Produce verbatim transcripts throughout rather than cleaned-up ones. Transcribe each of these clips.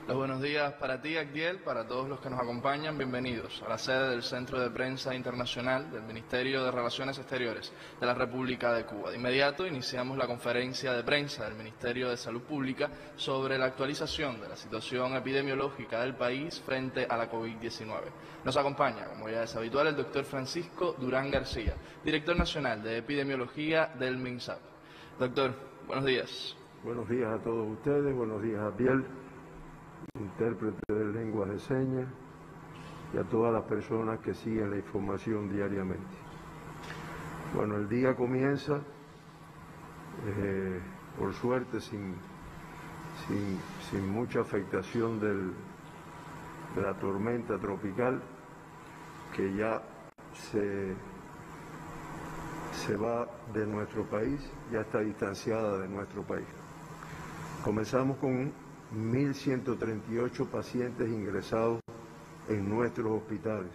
Los buenos días para ti, Agdiel, para todos los que nos acompañan. Bienvenidos a la sede del Centro de Prensa Internacional del Ministerio de Relaciones Exteriores de la República de Cuba. De inmediato iniciamos la conferencia de prensa del Ministerio de Salud Pública sobre la actualización de la situación epidemiológica del país frente a la COVID diecinueve. Nos acompaña, como ya es habitual, el doctor Francisco Durán García, director nacional de Epidemiología del MINSAP. Doctor, buenos días. Buenos días a todos ustedes, buenos días a Agdiel, intérprete de lenguas de señas, y a todas las personas que siguen la información diariamente. Bueno, el día comienza, eh, por suerte, sin, sin, sin mucha afectación del, de la tormenta tropical, que ya se, se va de nuestro país, ya está distanciada de nuestro país. Comenzamos con mil ciento treinta y ocho pacientes ingresados en nuestros hospitales.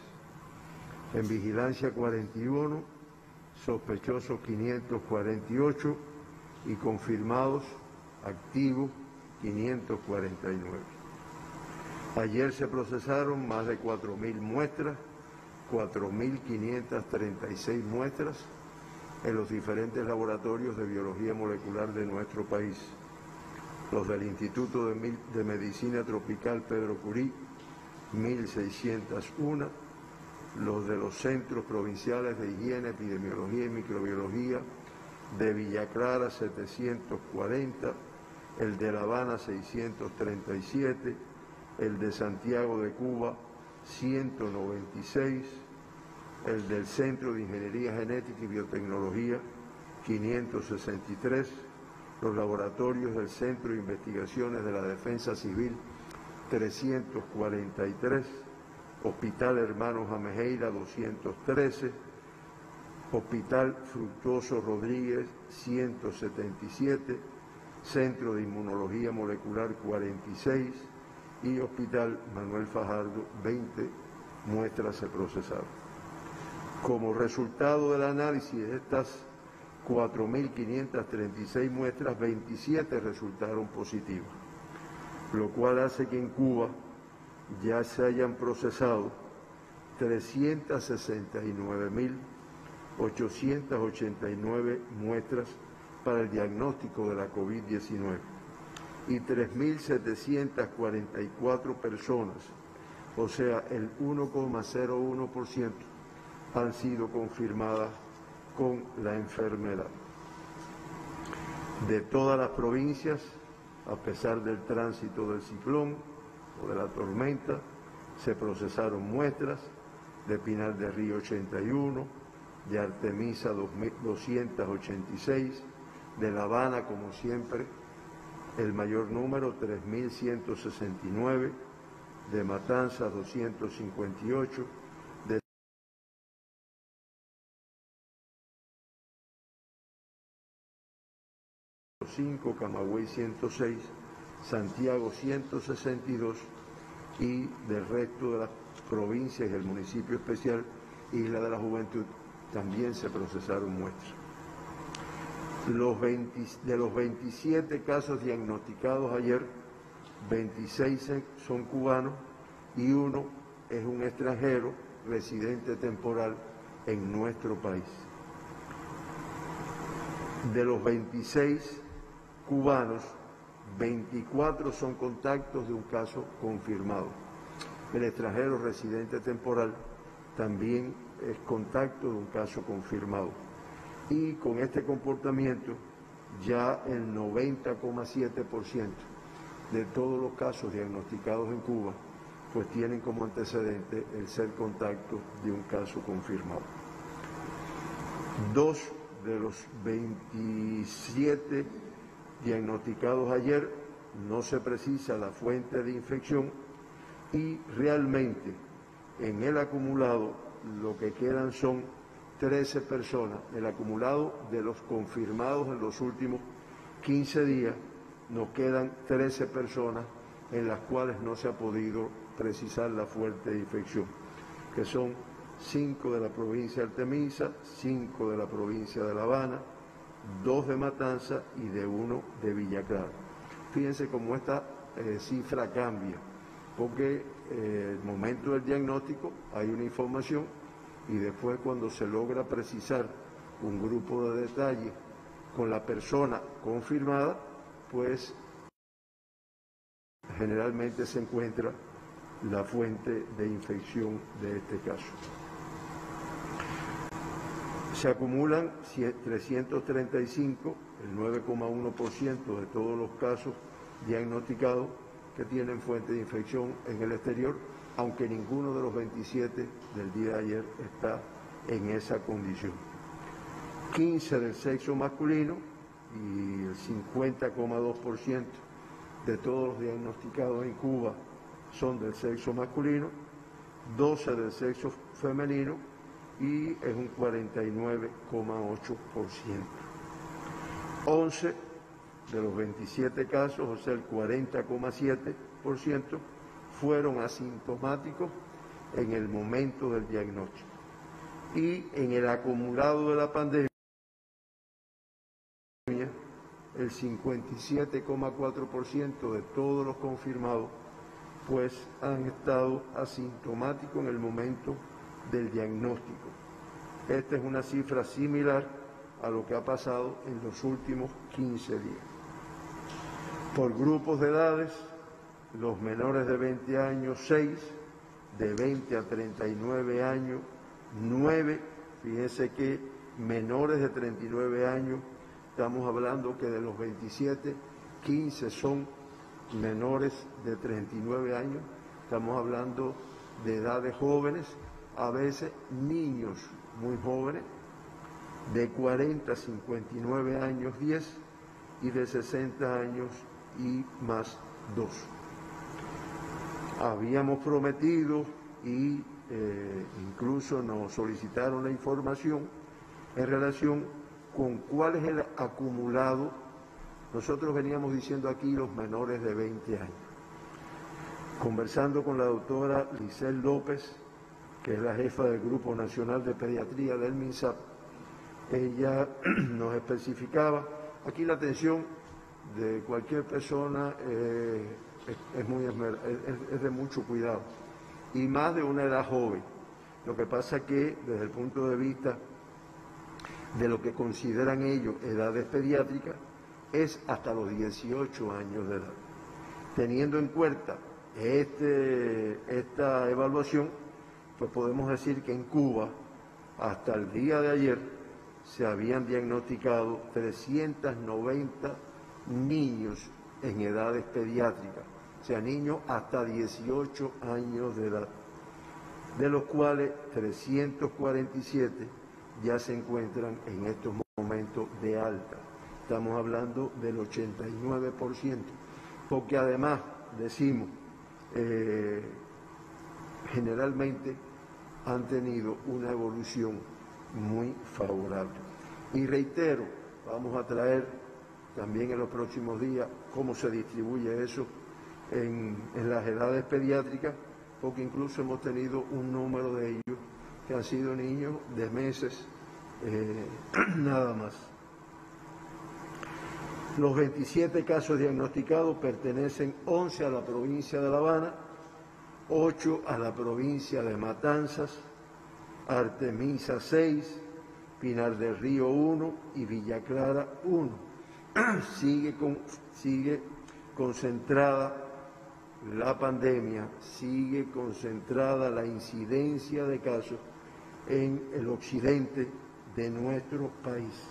En vigilancia cuarenta y uno, sospechosos quinientos cuarenta y ocho y confirmados activos quinientos cuarenta y nueve. Ayer se procesaron más de cuatro mil muestras, cuatro mil quinientas treinta y seis muestras en los diferentes laboratorios de biología molecular de nuestro país. Los del Instituto de, de Medicina Tropical Pedro Curí, mil seiscientos uno, los de los Centros Provinciales de Higiene, Epidemiología y Microbiología de Villa Clara, setecientos cuarenta, el de La Habana, seiscientos treinta y siete, el de Santiago de Cuba, ciento noventa y seis, el del Centro de Ingeniería Genética y Biotecnología, quinientos sesenta y tres, los laboratorios del Centro de Investigaciones de la Defensa Civil, trescientos cuarenta y tres, Hospital Hermanos Amejeira, doscientos trece, Hospital Fructuoso Rodríguez, ciento setenta y siete, Centro de Inmunología Molecular, cuarenta y seis, y Hospital Manuel Fajardo, veinte muestras se procesaron. Como resultado del análisis de estas cuatro mil quinientas treinta y seis muestras, veintisiete resultaron positivas, lo cual hace que en Cuba ya se hayan procesado trescientas sesenta y nueve mil ochocientas ochenta y nueve muestras para el diagnóstico de la COVID diecinueve y tres mil setecientas cuarenta y cuatro personas, o sea, el uno coma cero uno por ciento, han sido confirmadas con la enfermedad. De todas las provincias, a pesar del tránsito del ciclón o de la tormenta, se procesaron muestras de Pinar del Río ochenta y uno, de Artemisa doscientos ochenta y seis, de La Habana, como siempre, el mayor número, tres mil ciento sesenta y nueve, de Matanzas doscientos cincuenta y ocho, de cinco, Camagüey ciento seis, Santiago ciento sesenta y dos, y del resto de las provincias y el municipio especial Isla de la Juventud también se procesaron muestras. Los veinte, de los veintisiete casos diagnosticados ayer, veintiséis son cubanos y uno es un extranjero residente temporal en nuestro país. De los veintiséis cubanos, veinticuatro son contactos de un caso confirmado. El extranjero residente temporal también es contacto de un caso confirmado. Y con este comportamiento, ya el noventa coma siete por ciento de todos los casos diagnosticados en Cuba, pues tienen como antecedente el ser contacto de un caso confirmado. Dos de los veintisiete diagnosticados ayer no se precisa la fuente de infección y realmente en el acumulado lo que quedan son trece personas. El acumulado de los confirmados en los últimos quince días nos quedan trece personas en las cuales no se ha podido precisar la fuente de infección, que son cinco de la provincia de Artemisa, cinco de la provincia de La Habana, dos de Matanza y de uno de Villa Clara. Fíjense cómo esta eh, cifra cambia, porque eh, el momento del diagnóstico hay una información y después cuando se logra precisar un grupo de detalles con la persona confirmada, pues generalmente se encuentra la fuente de infección de este caso. Se acumulan trescientos treinta y cinco, el nueve coma uno por ciento de todos los casos diagnosticados que tienen fuente de infección en el exterior, aunque ninguno de los veintisiete del día de ayer está en esa condición. quince del sexo masculino y el cincuenta coma dos por ciento de todos los diagnosticados en Cuba son del sexo masculino, doce del sexo femenino y es un cuarenta y nueve coma ocho por ciento. once de los veintisiete casos, o sea el cuarenta coma siete por ciento, fueron asintomáticos en el momento del diagnóstico. Y en el acumulado de la pandemia, el cincuenta y siete coma cuatro por ciento de todos los confirmados pues han estado asintomáticos en el momento del diagnóstico. Esta es una cifra similar a lo que ha pasado en los últimos quince días. Por grupos de edades, los menores de veinte años, seis, de veinte a treinta y nueve años, nueve, fíjense que menores de treinta y nueve años, estamos hablando que de los veintisiete, quince son menores de treinta y nueve años, estamos hablando de edades jóvenes, a veces niños muy jóvenes, de cuarenta a cincuenta y nueve años, diez, y de sesenta años y más, dos. Habíamos prometido y eh, incluso nos solicitaron la información en relación con cuál es el acumulado. Nosotros veníamos diciendo aquí los menores de veinte años. Conversando con la doctora Lisel López, que es la jefa del Grupo Nacional de Pediatría del MINSAP, ella nos especificaba, aquí la atención de cualquier persona eh, es, es, muy esmer, es, es de mucho cuidado, y más de una edad joven. Lo que pasa que desde el punto de vista de lo que consideran ellos edades pediátricas, es hasta los dieciocho años de edad. Teniendo en cuenta este, esta evaluación, pues podemos decir que en Cuba, hasta el día de ayer, se habían diagnosticado trescientos noventa niños en edades pediátricas, o sea, niños hasta dieciocho años de edad, de los cuales trescientos cuarenta y siete ya se encuentran en estos momentos de alta. Estamos hablando del ochenta y nueve por ciento, porque además, decimos, eh, generalmente han tenido una evolución muy favorable. Y reitero, vamos a traer también en los próximos días cómo se distribuye eso en, en las edades pediátricas, porque incluso hemos tenido un número de ellos que han sido niños de meses eh, nada más. Los veintisiete casos diagnosticados pertenecen once a la provincia de La Habana, ocho a la provincia de Matanzas, Artemisa seis, Pinar del Río uno y Villa Clara uno. Sigue, con, sigue concentrada la pandemia, sigue concentrada la incidencia de casos en el occidente de nuestro país.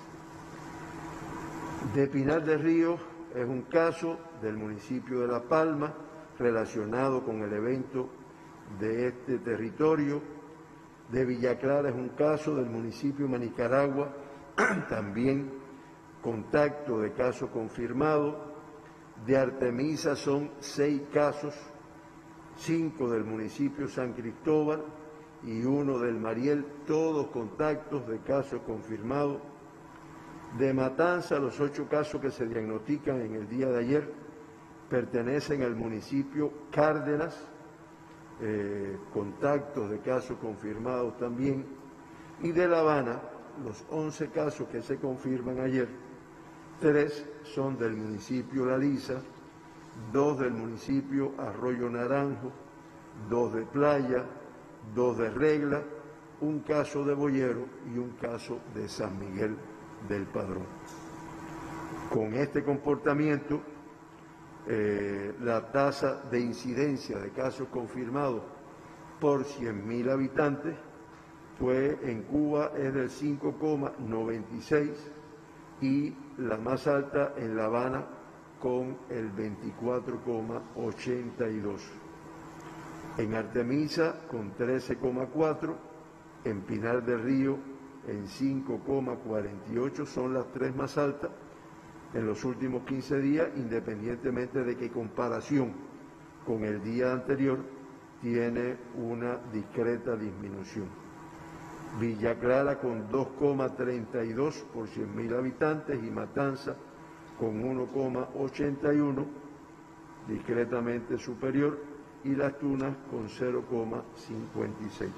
De Pinar del Río es un caso del municipio de La Palma relacionado con el evento de este territorio. De Villa Clara es un caso del municipio de Manicaragua, también contacto de caso confirmado. De Artemisa son seis casos, cinco del municipio San Cristóbal y uno del Mariel, todos contactos de casos confirmados. De Matanza, los ocho casos que se diagnostican en el día de ayer pertenecen al municipio Cárdenas, eh, contactos de casos confirmados también. Y de La Habana, los once casos que se confirman ayer, tres son del municipio La Lisa dos del municipio Arroyo Naranjo, dos de Playa, dos de Regla, un caso de Boyero y un caso de San Miguel del Padrón. Con este comportamiento, eh, la tasa de incidencia de casos confirmados por cien mil habitantes, pues en Cuba es del cinco coma noventa y seis y la más alta en La Habana con el veinticuatro coma ochenta y dos. En Artemisa con trece coma cuatro, en Pinar del Río en cinco coma cuarenta y ocho, son las tres más altas en los últimos quince días, independientemente de que comparación con el día anterior tiene una discreta disminución. Villa Clara con dos coma treinta y dos por cien mil habitantes y Matanza con uno coma ochenta y uno, discretamente superior, y Las Tunas con cero coma cincuenta y seis.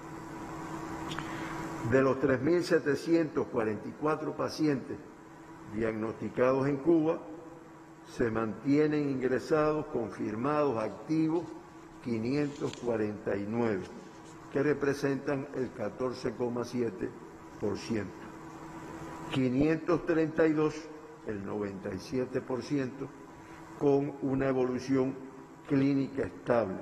De los tres mil setecientos cuarenta y cuatro pacientes diagnosticados en Cuba, se mantienen ingresados, confirmados, activos, quinientos cuarenta y nueve, que representan el catorce coma siete por ciento. quinientos treinta y dos, el noventa y siete por ciento, con una evolución clínica estable.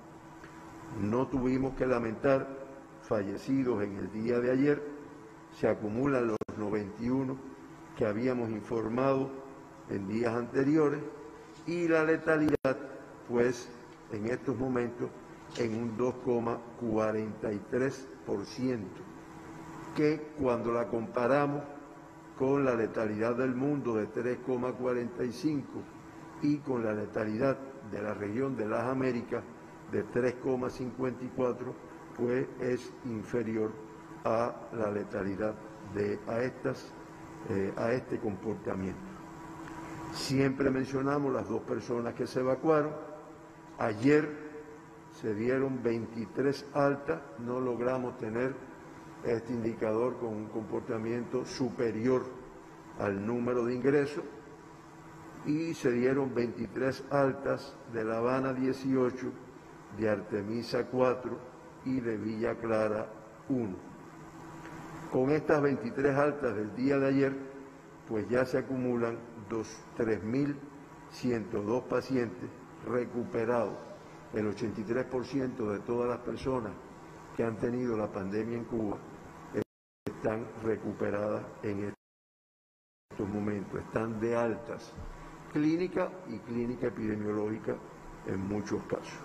No tuvimos que lamentar fallecidos en el día de ayer, se acumulan los noventa y uno que habíamos informado en días anteriores, y la letalidad, pues, en estos momentos en un dos coma cuarenta y tres por ciento, que cuando la comparamos con la letalidad del mundo de tres coma cuarenta y cinco y con la letalidad de la región de las Américas de tres coma cincuenta y cuatro, pues es inferior a la letalidad de a estas eh, a este comportamiento. Siempre mencionamos las dos personas que se evacuaron. Ayer se dieron veintitrés altas, no logramos tener este indicador con un comportamiento superior al número de ingresos, y se dieron veintitrés altas de La Habana dieciocho, de Artemisa cuatro y de Villa Clara uno. Con estas veintitrés altas del día de ayer, pues ya se acumulan tres mil ciento dos pacientes recuperados. El ochenta y tres por ciento de todas las personas que han tenido la pandemia en Cuba están recuperadas en estos momentos, están de altas clínica y clínica epidemiológica en muchos casos.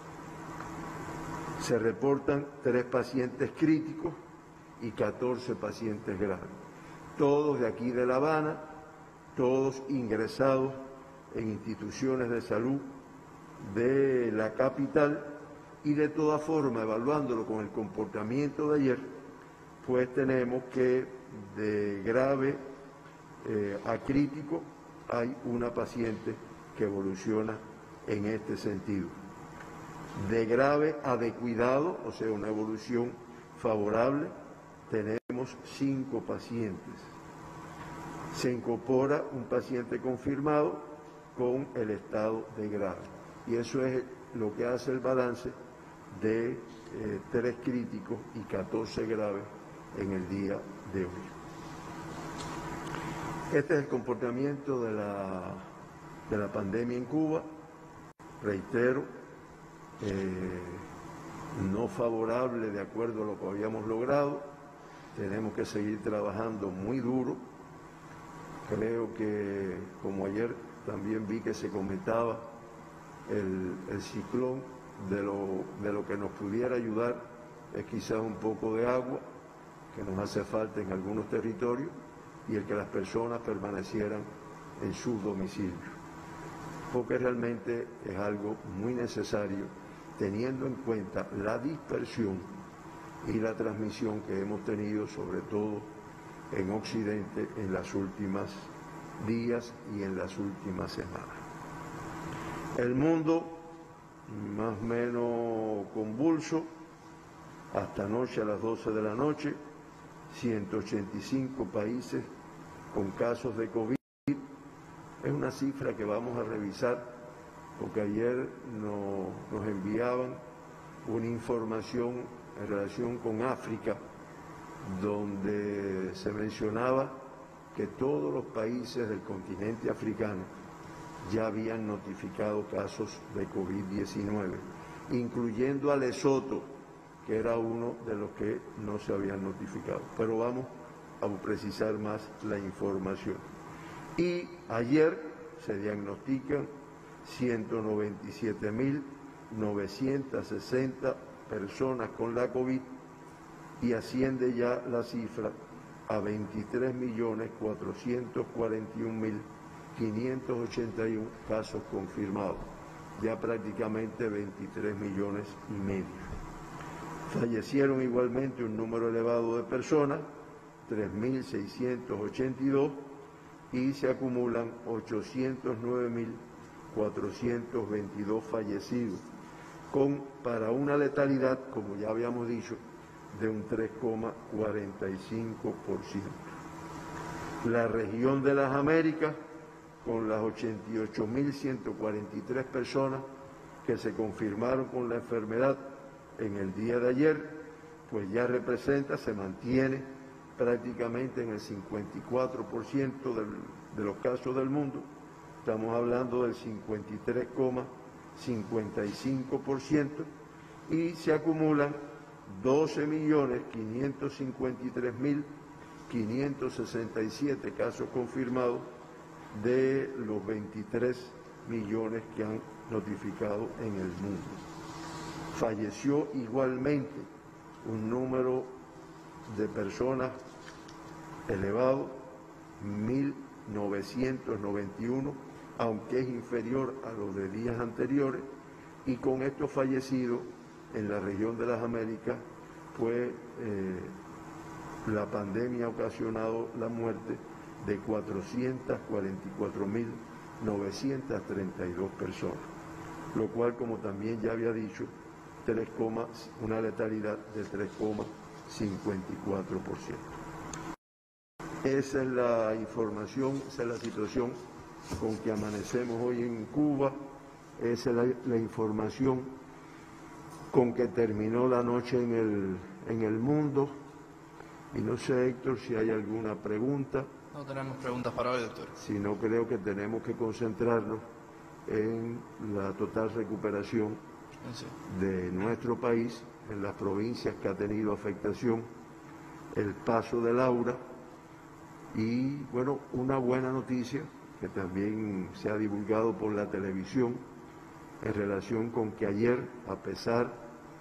Se reportan tres pacientes críticos y catorce pacientes graves, todos de aquí de La Habana, todos ingresados en instituciones de salud de la capital, y de toda forma, evaluándolo con el comportamiento de ayer, pues tenemos que de grave eh, a crítico hay una paciente que evoluciona en este sentido. De grave a de cuidado, o sea, una evolución favorable, tenemos cinco pacientes. Se incorpora un paciente confirmado con el estado de grave. Y eso es lo que hace el balance de eh, tres críticos y catorce graves en el día de hoy. Este es el comportamiento de la, de la pandemia en Cuba. Reitero, eh, no favorable de acuerdo a lo que habíamos logrado. Tenemos que seguir trabajando muy duro. Creo que, como ayer también vi que se comentaba, el, el ciclón de lo, de lo que nos pudiera ayudar es quizás un poco de agua, que nos hace falta en algunos territorios, y el que las personas permanecieran en sus domicilios, porque realmente es algo muy necesario, teniendo en cuenta la dispersión y la transmisión que hemos tenido, sobre todo en Occidente, en las últimas días y en las últimas semanas. El mundo más o menos convulso, hasta anoche a las doce de la noche, ciento ochenta y cinco países con casos de COVID. Es una cifra que vamos a revisar porque ayer no, nos enviaban una información en relación con África, donde se mencionaba que todos los países del continente africano ya habían notificado casos de COVID diecinueve, incluyendo a Lesoto, que era uno de los que no se habían notificado. Pero vamos a precisar más la información. Y ayer se diagnostican ciento noventa y siete mil novecientas sesenta personas con la COVID y asciende ya la cifra a veintitrés millones cuatrocientos cuarenta y un mil quinientos ochenta y uno casos confirmados, ya prácticamente veintitrés millones y medio. Fallecieron igualmente un número elevado de personas, tres mil seiscientos ochenta y dos, y se acumulan ochocientos nueve mil cuatrocientos veintidós fallecidos, con para una letalidad, como ya habíamos dicho, de un tres coma cuarenta y cinco por ciento. La región de las Américas, con las ochenta y ocho mil ciento cuarenta y tres personas que se confirmaron con la enfermedad en el día de ayer, pues ya representa, se mantiene prácticamente en el cincuenta y cuatro por ciento del, de los casos del mundo. Estamos hablando del cincuenta y tres coma cincuenta y cinco por ciento y se acumulan doce millones quinientos cincuenta y tres mil quinientos sesenta y siete casos confirmados de los veintitrés millones que han notificado en el mundo. Falleció igualmente un número de personas elevado, mil novecientos noventa y uno, aunque es inferior a los de días anteriores, y con estos fallecidos en la región de las Américas, pues eh, la pandemia ha ocasionado la muerte de cuatrocientas cuarenta y cuatro mil novecientas treinta y dos personas, lo cual, como también ya había dicho, tres, una letalidad de tres coma cincuenta y cuatro por ciento. Esa es la información, esa es la situación con que amanecemos hoy en Cuba, esa es la, la información con que terminó la noche en el, en el mundo. Y no sé, Héctor, si hay alguna pregunta. No tenemos preguntas para hoy, doctor. Si no, creo que tenemos que concentrarnos en la total recuperación sí. de nuestro país, en las provincias que ha tenido afectación, el paso de Laura y, bueno, una buena noticia que también se ha divulgado por la televisión en relación con que ayer, a pesar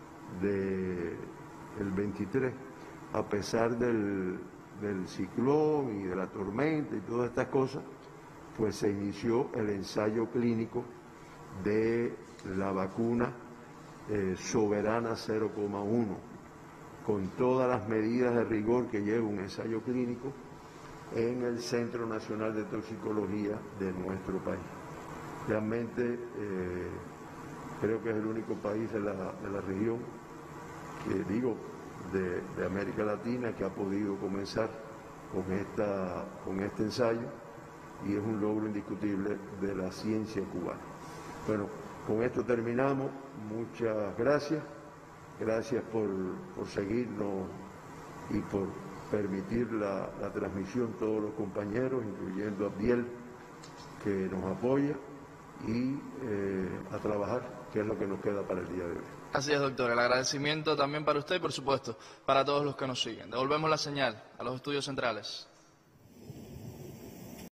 de el veintitrés, a pesar del, del ciclón y de la tormenta y todas estas cosas, pues se inició el ensayo clínico de la vacuna eh, Soberana cero coma uno, con todas las medidas de rigor que lleva un ensayo clínico en el Centro Nacional de Toxicología de nuestro país. Realmente eh, creo que es el único país de la, de la región, que digo, de, de América Latina, que ha podido comenzar con, esta, con este ensayo, y es un logro indiscutible de la ciencia cubana. Bueno, con esto terminamos. Muchas gracias. Gracias por, por seguirnos y por permitir la, la transmisión, todos los compañeros, incluyendo a Abdiel, que nos apoya, y eh, a trabajar, que es lo que nos queda para el día de hoy. Así es, doctor. El agradecimiento también para usted y, por supuesto, para todos los que nos siguen. Devolvemos la señal a los estudios centrales.